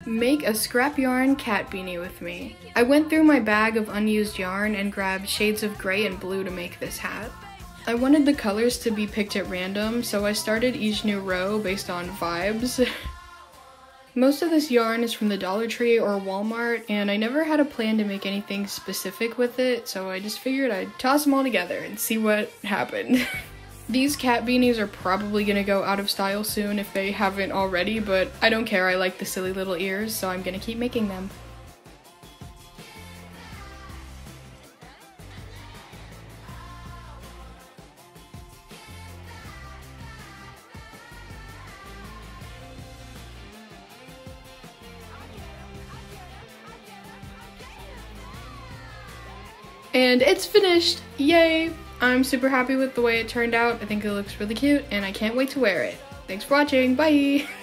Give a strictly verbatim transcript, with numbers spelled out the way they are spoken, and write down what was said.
Make a scrap yarn cat beanie with me. I went through my bag of unused yarn and grabbed shades of gray and blue to make this hat. I wanted the colors to be picked at random, so I started each new row based on vibes. Most of this yarn is from the Dollar Tree or Walmart, and I never had a plan to make anything specific with it, so I just figured I'd toss them all together and see what happened. These cat beanies are probably gonna go out of style soon if they haven't already, but I don't care, I like the silly little ears, so I'm gonna keep making them. And it's finished! Yay! I'm super happy with the way it turned out. I think it looks really cute and I can't wait to wear it. Thanks for watching, bye!